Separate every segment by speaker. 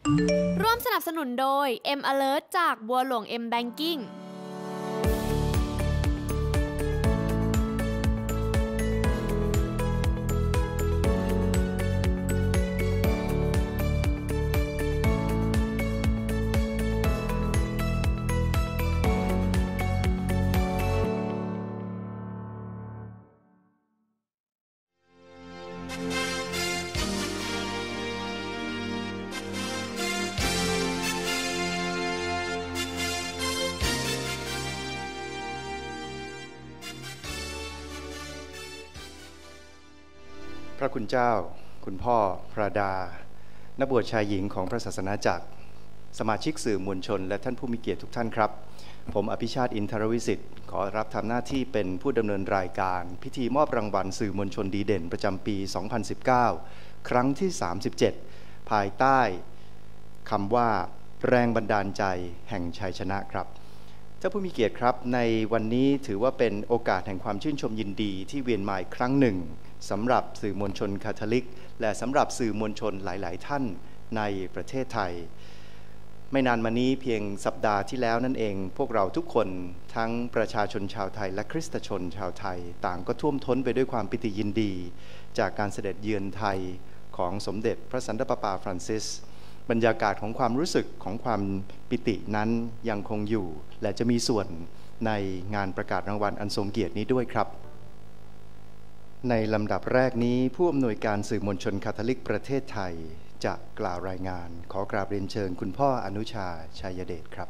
Speaker 1: ร่วมสนับสนุนโดย M Alert จากบัวหลวง M Banking
Speaker 2: พระคุณเจ้าคุณพ่อพระดานักบวชชายหญิงของพระศาสนาจักรสมาชิกสื่อมวลชนและท่านผู้มีเกียรติทุกท่านครับผมอภิชาติอินทรวิสิทธิ์ขอรับทำหน้าที่เป็นผู้ดำเนินรายการพิธีมอบรางวัลสื่อมวลชนดีเด่นประจำปี 2019 ครั้งที่ 37 ภายใต้คำว่าแรงบันดาลใจแห่งชัยชนะครับท่านผู้มีเกียรติครับในวันนี้ถือว่าเป็นโอกาสแห่งความชื่นชมยินดีที่เวียนมาอีกครั้งหนึ่งสำหรับสื่อมวลชนคาทอลิกและสำหรับสื่อมวลชนหลายๆท่านในประเทศไทยไม่นานมานี้เพียงสัปดาห์ที่แล้วนั่นเองพวกเราทุกคนทั้งประชาชนชาวไทยและคริสตชนชาวไทยต่างก็ท่วมท้นไปด้วยความปิติยินดีจากการเสด็จเยือนไทยของสมเด็จพระสันตะปาปาฟรานซิสบรรยากาศของความรู้สึกของความปิตินั้นยังคงอยู่และจะมีส่วนในงานประกาศรางวัลอันทรงเกียรตินี้ด้วยครับในลำดับแรกนี้ผู้อำนวยการสื่อมวลชนคาทอลิกประเทศไทยจะกล่าวรายงานขอกราบเรียนเชิญคุณพ่ออนุชาชัยเดชครับ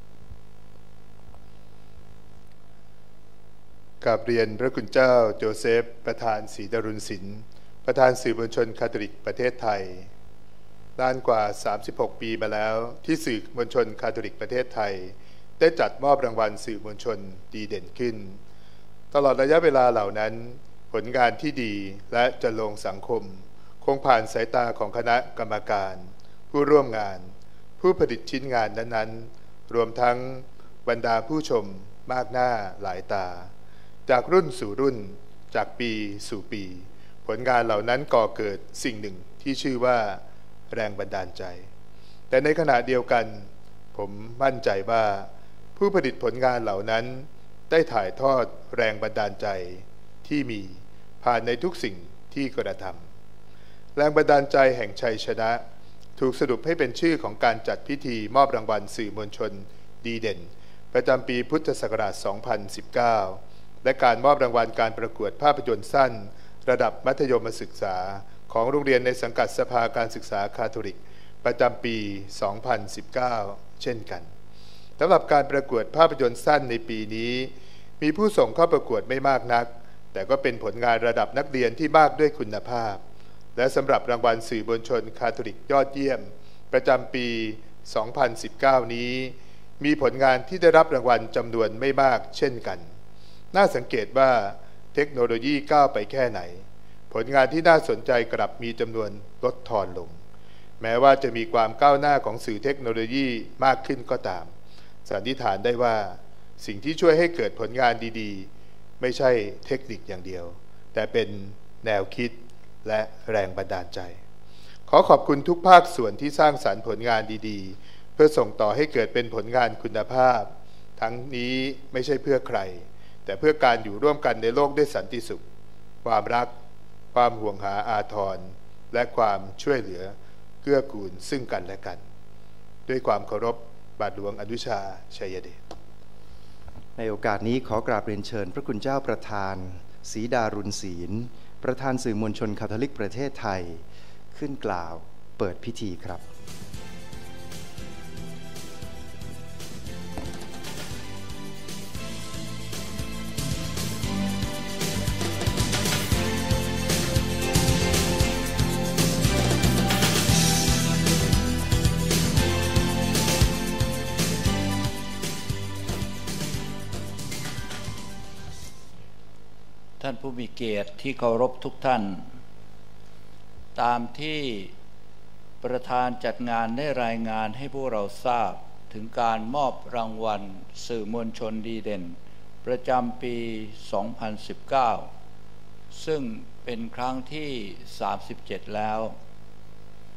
Speaker 3: กราบเรียนพระคุณเจ้าโจเซฟประธานศรีดารุณศิลป์ประธานสื่อมวลชนคาทอลิกประเทศไทยนานกว่า36ปีมาแล้วที่สื่อมวลชนคาทอลิกประเทศไทยได้จัดมอบรางวัลสื่อมวลชนดีเด่นขึ้นตลอดระยะเวลาเหล่านั้นผลงานที่ดีและจะลงสังคมคงผ่านสายตาของคณะกรรมการผู้ร่วมงานผู้ผลิตชิ้นงานนั้นๆรวมทั้งบรรดาผู้ชมมากหน้าหลายตาจากรุ่นสู่รุ่นจากปีสู่ปีผลงานเหล่านั้นก่อเกิดสิ่งหนึ่งที่ชื่อว่าแรงบันดาลใจแต่ในขณะเดียวกันผมมั่นใจว่าผู้ผลิตผลงานเหล่านั้นได้ถ่ายทอดแรงบันดาลใจที่มีผ่านในทุกสิ่งที่กระทำแรงบันดาลใจแห่งชัยชนะถูกสรุปให้เป็นชื่อของการจัดพิธีมอบรางวัลสื่อมวลชนดีเด่นประจำปีพุทธศักราช 2019 และการมอบรางวัลการประกวดภาพยนตร์สั้นระดับมัธยมศึกษาของโรงเรียนในสังกัดสภาการศึกษาคาทอลิกประจำปี 2019 เช่นกันสำหรับการประกวดภาพยนตร์สั้นในปีนี้มีผู้ส่งเข้าประกวดไม่มากนักแต่ก็เป็นผลงานระดับนักเรียนที่มากด้วยคุณภาพและสำหรับรางวัลสื่อมวลชนคาทอลิกยอดเยี่ยมประจำปี 2019 นี้มีผลงานที่ได้รับรางวัลจำนวนไม่มากเช่นกันน่าสังเกตว่าเทคโนโลยีก้าวไปแค่ไหนผลงานที่น่าสนใจกลับมีจำนวนลดทอนลงแม้ว่าจะมีความก้าวหน้าของสื่อเทคโนโลยีมากขึ้นก็ตามสันนิษฐานได้ว่าสิ่งที่ช่วยให้เกิดผลงานดีๆไม่ใช่เทคนิคอย่างเดียวแต่เป็นแนวคิดและแรงบันดาลใจขอขอบคุณทุกภาคส่วนที่สร้างสรรค์ผลงานดีๆเพื่อส่งต่อให้เกิดเป็นผลงานคุณภาพทั้งนี้ไม่ใช่เพื่อใครแต่เพื่อการอยู่ร่วมกันในโลกด้วยสันติสุขความรักความห่วงหาอาทรและความช่วยเหลือเกื้อกูลซึ่งกันและกันด้วยความเคารพบาทหลวงอนุชาชัยเดช
Speaker 2: ในโอกาสนี้ขอกราบเรียนเชิญพระคุณเจ้าประธานศรีดารุณศิลป์ประธานสื่อมวลชนคาทอลิกประเทศไทยขึ้นกล่าวเปิดพิธีครับ
Speaker 4: ท่านผู้มีเกียรติที่เคารพทุกท่านตามที่ประธานจัดงานได้รายงานให้พวกเราทราบถึงการมอบรางวัลสื่อมวลชนดีเด่นประจำปี 2019 ซึ่งเป็นครั้งที่ 37 แล้ว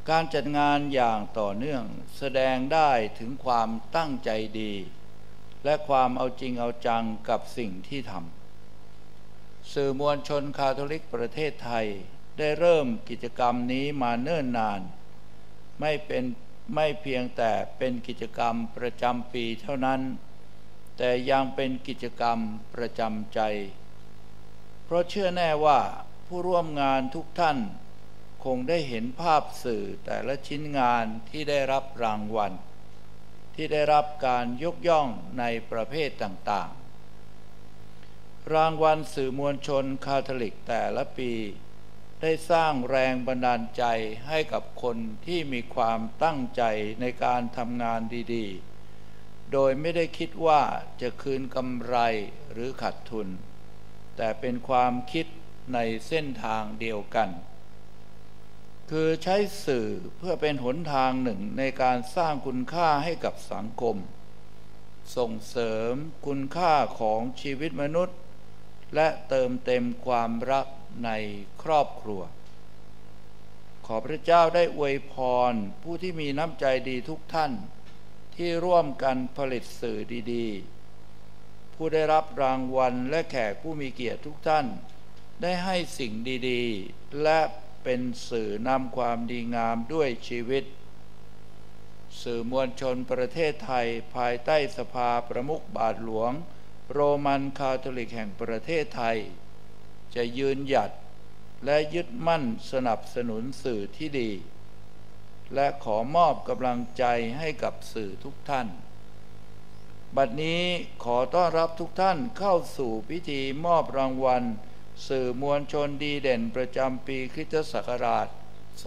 Speaker 4: การจัดงานอย่างต่อเนื่องแสดงได้ถึงความตั้งใจดีและความเอาจริงเอาจังกับสิ่งที่ทำสื่อมวลชนคาทอลิกประเทศไทยได้เริ่มกิจกรรมนี้มาเนิ่นนานไม่เพียงแต่เป็นกิจกรรมประจำปีเท่านั้นแต่ยังเป็นกิจกรรมประจำใจเพราะเชื่อแน่ว่าผู้ร่วมงานทุกท่านคงได้เห็นภาพสื่อแต่ละชิ้นงานที่ได้รับรางวัลที่ได้รับการยกย่องในประเภทต่างๆรางวัลสื่อมวลชนคาทอลิกแต่ละปีได้สร้างแรงบันดาลใจให้กับคนที่มีความตั้งใจในการทำงานดีๆโดยไม่ได้คิดว่าจะคืนกำไรหรือขาดทุนแต่เป็นความคิดในเส้นทางเดียวกันคือใช้สื่อเพื่อเป็นหนทางหนึ่งในการสร้างคุณค่าให้กับสังคมส่งเสริมคุณค่าของชีวิตมนุษย์และเติมเต็มความรักในครอบครัวขอพระเจ้าได้อวยพรผู้ที่มีน้ำใจดีทุกท่านที่ร่วมกันผลิตสื่อดีๆผู้ได้รับรางวัลและแขกผู้มีเกียรติทุกท่านได้ให้สิ่งดีๆและเป็นสื่อนำความดีงามด้วยชีวิตสื่อมวลชนประเทศไทยภายใต้สภาประมุขบาทหลวงโรมันคาทอลิกแห่งประเทศไทยจะยืนหยัดและยึดมั่นสนับสนุนสื่อที่ดีและขอมอบกำลังใจให้กับสื่อทุกท่านบัดนี้ขอต้อนรับทุกท่านเข้าสู่พิธีมอบรางวัลสื่อมวลชนดีเด่นประจำปีคริสตศักราช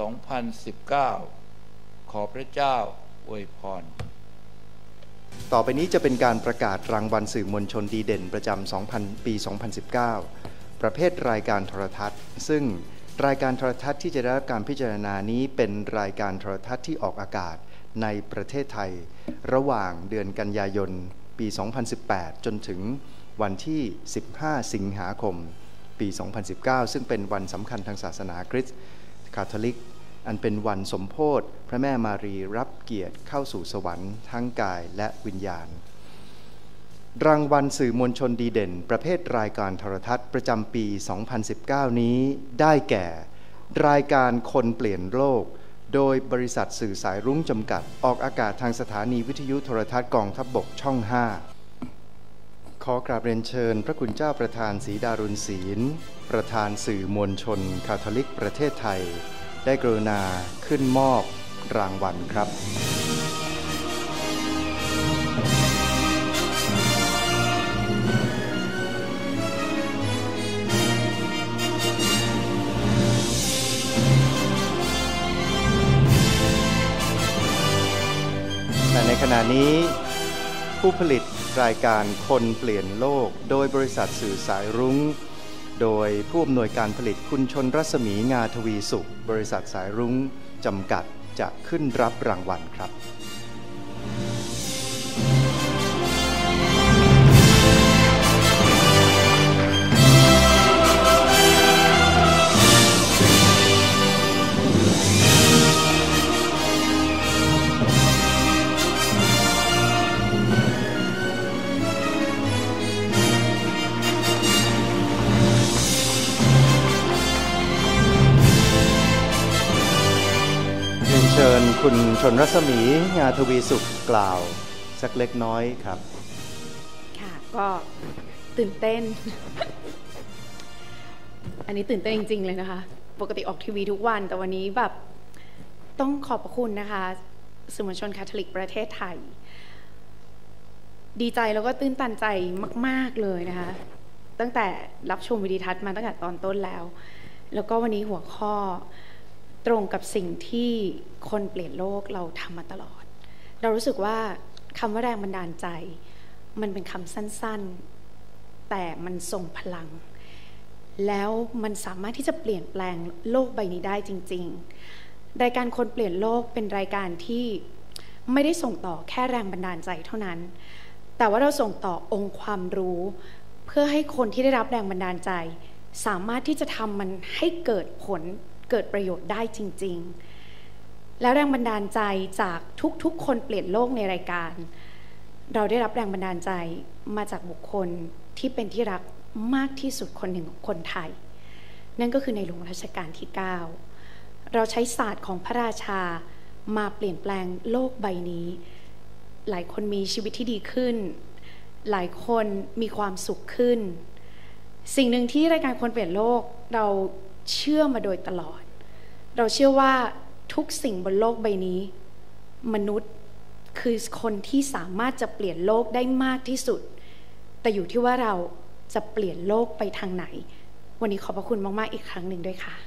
Speaker 4: 2019 ขอพระเจ้าอวยพร
Speaker 2: ต่อไปนี้จะเป็นการประกาศรางวัลสื่อมวลชนดีเด่นประจำปี 2019 ประเภทรายการโทรทัศน์ซึ่งรายการโทรทัศน์ที่จะได้รับการพิจารณานี้เป็นรายการโทรทัศน์ที่ออกอากาศในประเทศไทยระหว่างเดือนกันยายนปี 2018 จนถึงวันที่ 15 สิงหาคมปี 2019 ซึ่งเป็นวันสำคัญทางศาสนาคริสต์คาทอลิกอันเป็นวันสมโภชพระแม่มารีรับเกียรติเข้าสู่สวรรค์ทั้งกายและวิญญาณรางวัลสื่อมวลชนดีเด่นประเภทรายการโทรทัศน์ประจำปี 2019 นี้ได้แก่รายการคนเปลี่ยนโลกโดยบริษัทสื่อสายรุ้งจำกัดออกอากาศทางสถานีวิทยุโทรทัศน์กองทัพบกช่อง 5 ขอกราบเรียนเชิญพระคุณเจ้าประธานศรีดารุณศีลประธานสื่อมวลชนคาทอลิกประเทศไทยได้กรุณาขึ้นมอบรางวัลครับและในขณะนี้ผู้ผลิตรายการคนเปลี่ยนโลกโดยบริษัทสื่อสายรุ้งโดยผู้อำนวยการผลิตคุณชนรัศมีงาทวีสุขบริษัทสายรุ้งจำกัดจะขึ้นรับรางวัลครับเชิญคุณชนรัศมีงาทวีสุขกล่าวสักเล็กน้อยครับ
Speaker 5: ค่ะก็ตื่นเต้น อันนี้ตื่นเต้นจริงๆเลยนะคะปกติออกทีวีทุกวันแต่วันนี้แบบต้องขอบพระคุณนะคะสื่อมวลชนคาทอลิกประเทศไทยดีใจแล้วก็ตื้นตันใจมากๆเลยนะคะตั้งแต่รับชมวิดีทัศน์มาตั้งแต่ตอนต้นแล้วก็วันนี้หัวข้อตรงกับสิ่งที่คนเปลี่ยนโลกเราทำมาตลอดเรารู้สึกว่าคำว่าแรงบันดาลใจมันเป็นคำสั้นๆแต่มันทรงพลังแล้วมันสามารถที่จะเปลี่ยนแปลงโลกใบนี้ได้จริงๆรายการคนเปลี่ยนโลกเป็นรายการที่ไม่ได้ส่งต่อแค่แรงบันดาลใจเท่านั้นแต่ว่าเราส่งต่อองค์ความรู้เพื่อให้คนที่ได้รับแรงบันดาลใจสามารถที่จะทำมันให้เกิดผลเกิดประโยชน์ได้จริงๆแล้วแรงบันดาลใจจากทุกๆคนเปลี่ยนโลกในรายการเราได้รับแรงบันดาลใจมาจากบุคคลที่เป็นที่รักมากที่สุดคนหนึ่งของคนไทยนั่นก็คือในหลวงรัชกาลที่ 9เราใช้ศาสตร์ของพระราชามาเปลี่ยนแปลงโลกใบนี้หลายคนมีชีวิตที่ดีขึ้นหลายคนมีความสุขขึ้นสิ่งหนึ่งที่รายการคนเปลี่ยนโลกเราเชื่อมาโดยตลอดเราเชื่อว่าทุกสิ่งบนโลกใบนี้มนุษย์คือคนที่สามารถจะเปลี่ยนโลกได้มากที่สุดแต่อยู่ที่ว่าเราจะเปลี่ยนโลกไปทางไหนวันนี้ขอบพระคุณมากๆอีกครั้งหนึ่งด้วยค่ะ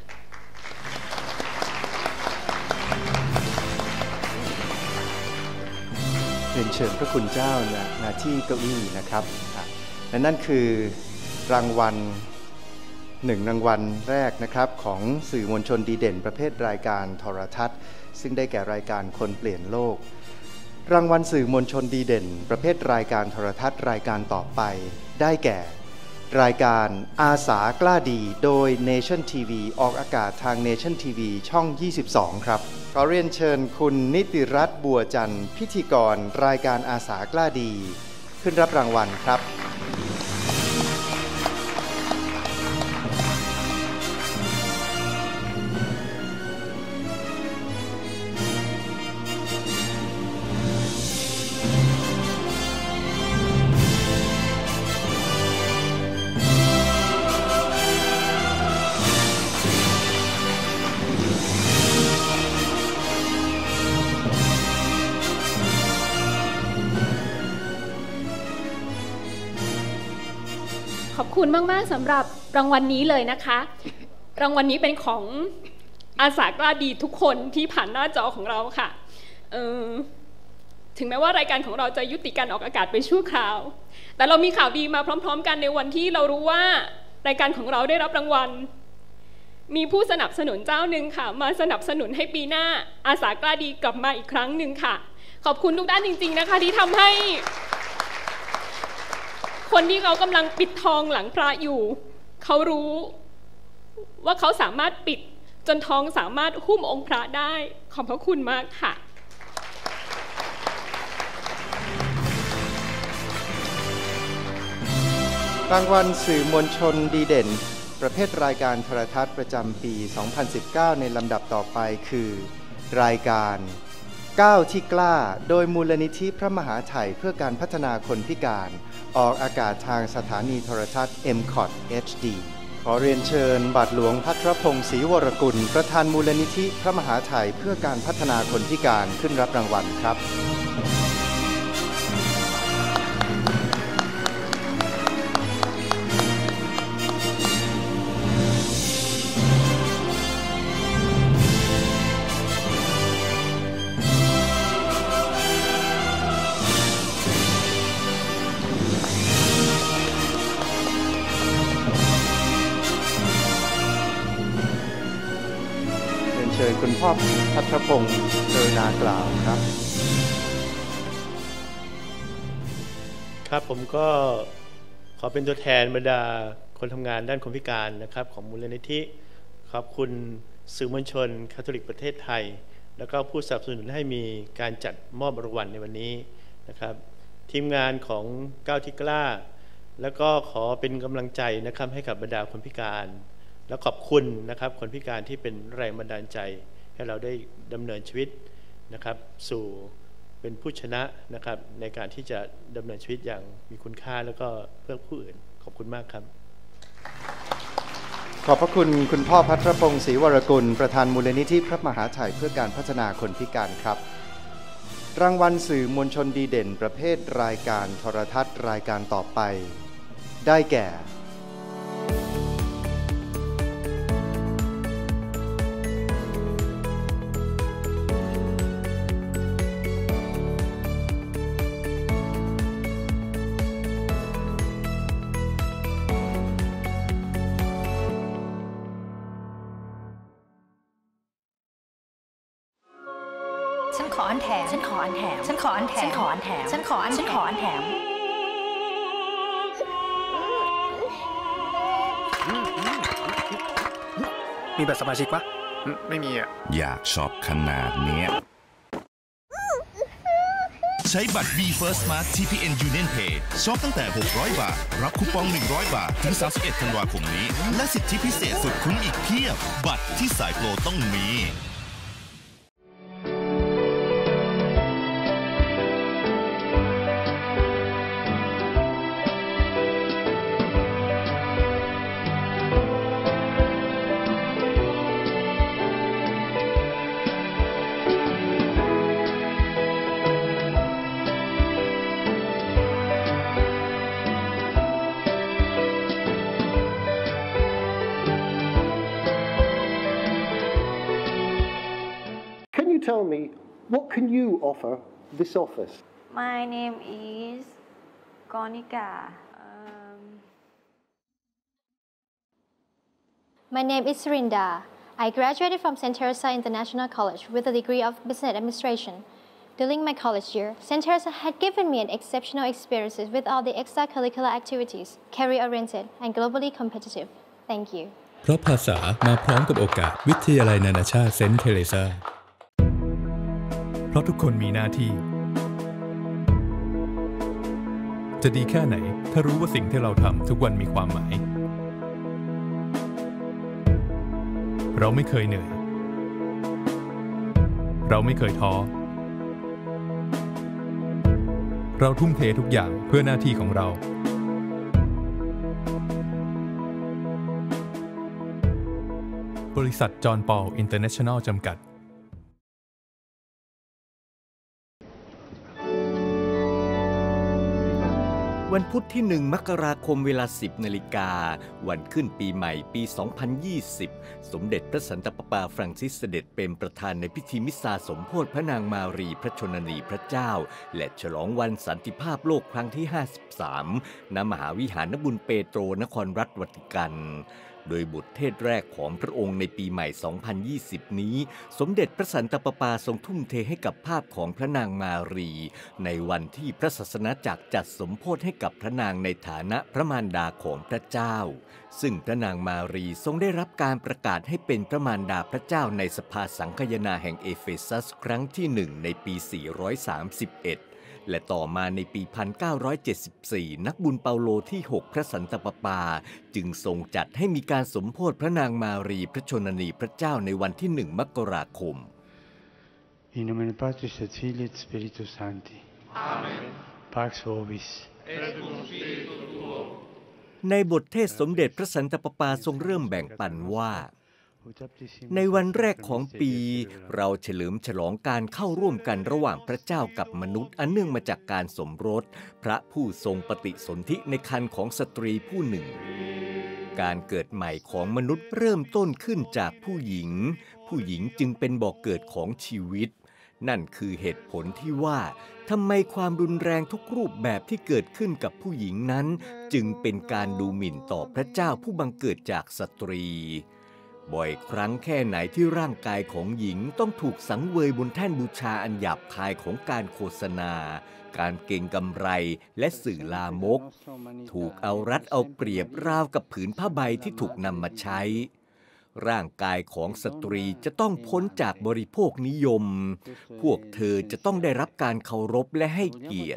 Speaker 2: เรียนเชิญพระคุณเจ้าณที่เก้าอี้นะครับและนั่นคือรางวัล1รางวัลแรกนะครับของสื่อมวลชนดีเด่นประเภทรายการโทรทัศน์ซึ่งได้แก่รายการคนเปลี่ยนโลกรางวัลสื่อมวลชนดีเด่นประเภทรายการโทรทัศน์รายการต่อไปได้แก่รายการอาสากล้าดีโดย Nation TV ออกอากาศทาง Nation TV ช่อง 22 ครับขอเรียนเชิญคุณนิติรัตน์บัวจันทร์พิธีกรรายการอาสากล้าดีขึ้นรับรางวัลครับ
Speaker 6: ขอบคุณมากๆสำหรับรางวัลนี้เลยนะคะรางวัลนี้เป็นของอาสากล้าดีทุกคนที่ผ่านหน้าจอของเราค่ะถึงแม้ว่ารายการของเราจะยุติการออกอากาศไปชั่วคราวแต่เรามีข่าวดีมาพร้อมๆกันในวันที่เรารู้ว่ารายการของเราได้รับรางวัลมีผู้สนับสนุนเจ้าหนึ่งค่ะมาสนับสนุนให้ปีหน้าอาสากล้าดีกลับมาอีกครั้งหนึ่งค่ะขอบคุณทุกด้านจริงๆนะคะที่ทำให้คนที่เขากำลังปิดทองหลังพระอยู่เขารู้ว่าเขาสามารถปิดจนทองสามารถหุ้มองค์พระได้ขอบพระคุณมากค่ะ
Speaker 2: รางวัลสื่อมวลชนดีเด่นประเภทรายการโทรทัศน์ประจำปี 2019 ในลำดับต่อไปคือรายการก้าวที่กล้าโดยมูลนิธิพระมหาไถ่เพื่อการพัฒนาคนพิการออกอากาศทางสถานีโทรทัศน์ MCOT HD ขอเรียนเชิญบาทหลวงภัทรพงศ์ศรีวรกุลประธานมูลนิธิพระมหาไถ่เพื่อการพัฒนาคนพิการขึ้นรับรางวัลครับเชิญคุณพ่อภัทรพงศ์เจริญากล่าวครับ
Speaker 7: ครับผมก็ขอเป็นตัวแทนบรรดาคนทำงานด้านคนพิการนะครับของมูลนิธิขอบคุณสื่อมวลชนคาทอลิกประเทศไทยแล้วก็ผู้สนับสนุนให้มีการจัดมอบรางวัลในวันนี้นะครับทีมงานของก้าวที่กล้าแล้วก็ขอเป็นกำลังใจนะครับให้กับบรรดาคนพิการและขอบคุณนะครับคนพิการที่เป็นแรงบันดาลใจให้เราได้ดำเนินชีวิตนะครับสู่เป็นผู้ชนะนะครับในการที่จะดำเนินชีวิตอย่างมีคุณค่าแล้วก็เพื่อผู้อื่นขอบคุณมากครับ
Speaker 2: ขอบพระคุณคุณพ่อภัทรพงศ์ศรีวรกุลประธานมูลนิธิพระมหาไถ่เพื่อการพัฒนาคนพิการครับรางวัลสื่อมวลชนดีเด่นประเภทรายการโทรทัศน์รายการต่อไปได้แก่
Speaker 8: ฉันขออันแถมฉันขออันแถมฉันขออันแถมฉันขออันแถมฉันขออันแถมฉันขออันแถม
Speaker 9: มีบัตรสมาชิกปะไม่มีอ่ะ
Speaker 10: อยากช็อปขนาดเนี้ยใช้บัตร V First Smart TPN Union Pay ช็อปตั้งแต่600 บาทรับคูปอง100 บาทถึง31 ธันวาคมนี้และสิทธิพิเศษสุดคุ้มอีกเพียบบัตรที่สายโปรต้องมี
Speaker 11: Tell me, what can you offer this office?
Speaker 12: My name is Konika.
Speaker 13: My name is Surinda. I graduated from St. Teresa International College with a degree of Business Administration. During my college year, St. Teresa had given me an exceptional experiences with all the extracurricular activities, career-oriented and globally competitive. Thank you.
Speaker 14: เพราะภาษามาพร้อมกับโอกาสวิทยาลัยนานาชาติเซนต์เทเรซาเพราะทุกคนมีหน้าที่จะดีแค่ไหนถ้ารู้ว่าสิ่งที่เราทำทุกวันมีความหมายเราไม่เคยเหนื่อยเราไม่เคยท้อเราทุ่มเททุกอย่างเพื่อหน้าที่ของเราบริษัทจอห์นปอลอินเตอร์เนชั่นแนลจำกัด
Speaker 15: วันพุธที่1 มกราคมเวลา 10 นาฬิกาวันขึ้นปีใหม่ปี 2020 สมเด็จพระสันตะปาปาฟรังซิสเสด็จเป็นประธานในพิธีมิสซาสมโภชพระนางมารีพระชนนีพระเจ้าและฉลองวันสันติภาพโลกครั้งที่ 53 ณ มหาวิหารบุญเปโตรนครรัฐวัติกันโดยบทเทศแรกของพระองค์ในปีใหม่ 2020 นี้สมเด็จพระสันตะปาปาทรงทุ่มเทให้กับภาพของพระนางมารีในวันที่พระศาสนาจักรจัดสมโภชให้กับพระนางในฐานะพระมารดาของพระเจ้าซึ่งพระนางมารีทรงได้รับการประกาศให้เป็นพระมารดาพระเจ้าในสภาสังคายนาแห่งเอเฟซัสครั้งที่1ในปี 431และต่อมาในปี 1974 นักบุญเปาโลที่ 6 พระสันตะปาปาจึงทรงจัดให้มีการสมโภชพระนางมารีพระชนนีพระเจ้าในวันที่ 1 มกราคม
Speaker 16: In nomine Patris et Filii et Spiritus Sancti. Amen. Pax vobis.
Speaker 15: Et cum spiritu tuo. ในบทเทศสมเด็จพระสันตะปาปาทรงเริ่มแบ่งปันว่าในวันแรกของปีเราเฉลิมฉลองการเข้าร่วมกันระหว่างพระเจ้ากับมนุษย์อันเนื่องมาจากการสมรสพระผู้ทรงปฏิสนธิในครรภ์ของสตรีผู้หนึ่งการเกิดใหม่ของมนุษย์เริ่มต้นขึ้นจากผู้หญิงจึงเป็นบ่อกเกิดของชีวิตนั่นคือเหตุผลที่ว่าทำไมความรุนแรงทุกรูปแบบที่เกิดขึ้นกับผู้หญิงนั้นจึงเป็นการดูหมิ่นต่อพระเจ้าผู้บังเกิดจากสตรีบ่อยครั้งแค่ไหนที่ร่างกายของหญิงต้องถูกสังเวยบนแท่นบูชาอันหยาบคายของการโฆษณาการเก็งกำไรและสื่อลามกถูกเอารัดเอาเปรียบราวกับผืนผ้าใบที่ถูกนำมาใช้ร่างกายของสตรีจะต้องพ้นจากบริโภคนิยมพวกเธอจะต้องได้รับการเคารพและให้เกียรติ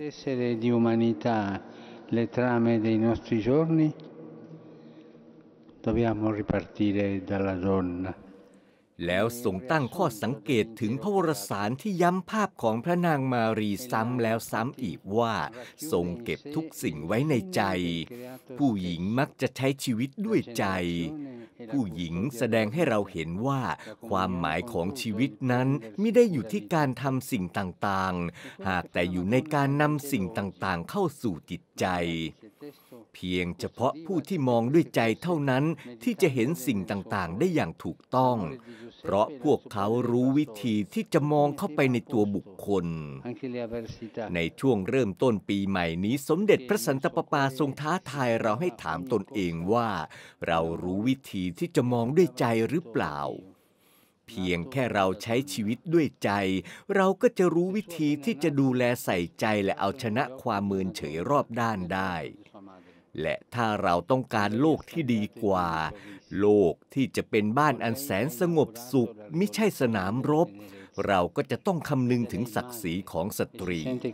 Speaker 16: Dobbiamo ripartire dalla donna.
Speaker 15: แล้วทรงตั้งข้อสังเกตถึงพระวรสารที่ย้ำภาพของพระนางมารีซ้ำแล้วซ้ำอีกว่าทรงเก็บทุกสิ่งไว้ในใจผู้หญิงมักจะใช้ชีวิตด้วยใจผู้หญิงแสดงให้เราเห็นว่าความหมายของชีวิตนั้นไม่ได้อยู่ที่การทำสิ่งต่างๆหากแต่อยู่ในการนำสิ่งต่างๆเข้าสู่จิตใจเพียงเฉพาะผู้ที่มองด้วยใจเท่านั้นที่จะเห็นสิ่งต่างๆได้อย่างถูกต้องเพราะพวกเขารู้วิธีที่จะมองเข้าไปในตัวบุคคลในช่วงเริ่มต้นปีใหม่นี้สมเด็จพระสันตะปาปาทรงท้าทายเราให้ถามตนเองว่าเรารู้วิธีที่จะมองด้วยใจหรือเปล่าเพียงแค่เราใช้ชีวิตด้วยใจเราก็จะรู้วิธีที่จะดูแลใส่ใจและเอาชนะความเมินเฉยรอบด้านได้และถ้าเราต้องการโลกที่ดีกว่าโลกที่จะเป็นบ้านอันแสนสงบสุขมิใช่สนามรบเราก็จะต้องคำนึงถึงศักดิ์ศรีของสตรี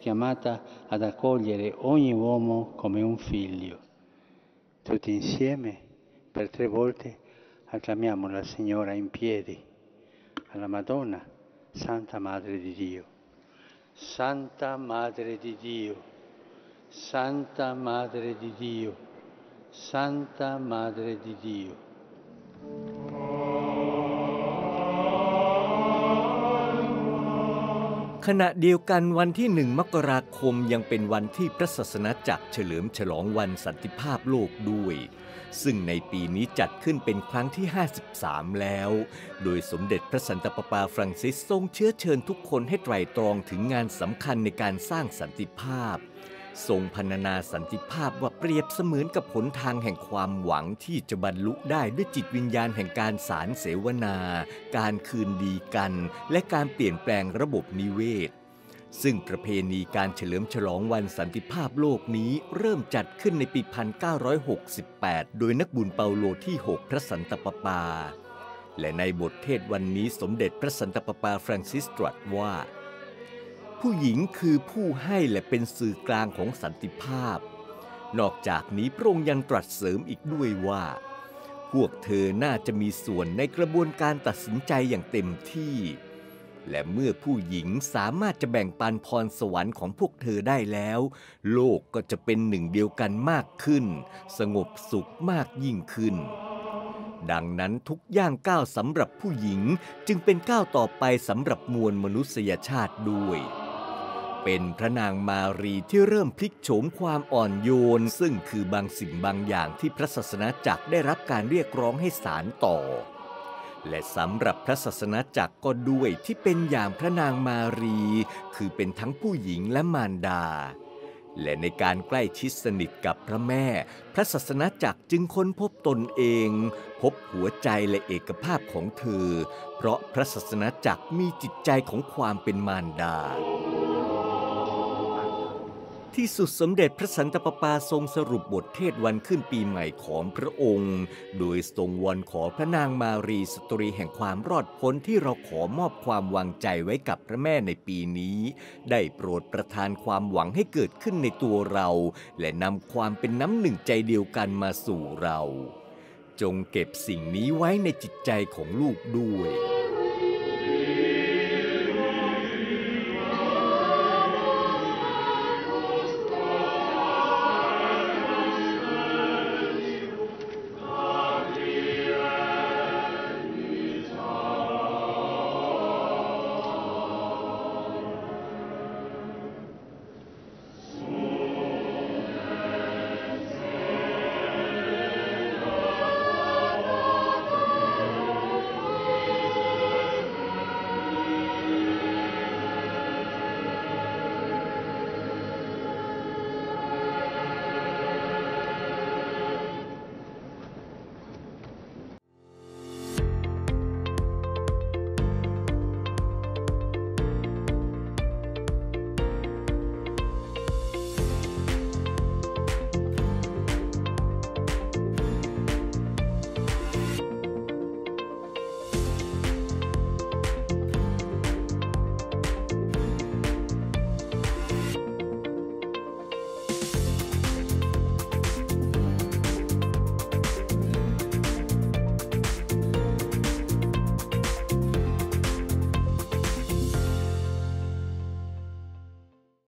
Speaker 16: Tutti insieme per 3 volte acclamiamo la Signora in piedi alla Madonna, Santa Madre di Dio. Santa Madre di Dio, Santa Madre di Dio, Santa Madre di Dio.
Speaker 15: ขณะเดียวกันวันที่1 มกราคมยังเป็นวันที่พระศาสนาจักรเฉลิมฉลองวันสันติภาพโลกด้วยซึ่งในปีนี้จัดขึ้นเป็นครั้งที่53แล้วโดยสมเด็จพระสันตะปาปาฟรังซิสทรงเชื้อเชิญทุกคนให้ไตร่ตรองถึงงานสำคัญในการสร้างสันติภาพทรงพรรณนาสันติภาพว่าเปรียบเสมือนกับหนทางแห่งความหวังที่จะบรรลุได้ด้วยจิตวิญญาณแห่งการสารเสวนาการคืนดีกันและการเปลี่ยนแปลงระบบนิเวศซึ่งประเพณีการเฉลิมฉลองวันสันติภาพโลกนี้เริ่มจัดขึ้นในปี 1968 โดยนักบุญเปาโลที่ 6 พระสันตะปาปาและในบทเทศวันนี้สมเด็จพระสันตะปาปาฟรังซิสตรัสว่าผู้หญิงคือผู้ให้และเป็นสื่อกลางของสันติภาพนอกจากนี้พระองค์ยังตรัสเสริมอีกด้วยว่าพวกเธอน่าจะมีส่วนในกระบวนการตัดสินใจอย่างเต็มที่และเมื่อผู้หญิงสามารถจะแบ่งปันพรสวรรค์ของพวกเธอได้แล้วโลกก็จะเป็นหนึ่งเดียวกันมากขึ้นสงบสุขมากยิ่งขึ้นดังนั้นทุกย่างก้าวสำหรับผู้หญิงจึงเป็นก้าวต่อไปสำหรับมวลมนุษยชาติด้วยเป็นพระนางมารีที่เริ่มพลิกโฉมความอ่อนโยนซึ่งคือบางสิ่งบางอย่างที่พระศาสนาจักรได้รับการเรียกร้องให้สานต่อและสำหรับพระศาสนาจักรก็ด้วยที่เป็นอย่างพระนางมารีคือเป็นทั้งผู้หญิงและมารดาและในการใกล้ชิดสนิทกับพระแม่พระศาสนาจักรจึงค้นพบตนเองพบหัวใจและเอกภาพของเธอเพราะพระศาสนาจักรมีจิตใจของความเป็นมารดาที่สุดสมเด็จพระสันตะปาปาทรงสรุปบทเทศวันขึ้นปีใหม่ของพระองค์โดยทรงวอนขอพระนางมารีสตรีแห่งความรอดพ้นที่เราขอมอบความวางใจไว้กับพระแม่ในปีนี้ได้โปรดประทานความหวังให้เกิดขึ้นในตัวเราและนำความเป็นน้ำหนึ่งใจเดียวกันมาสู่เราจงเก็บสิ่งนี้ไว้ในจิตใจของลูกด้วย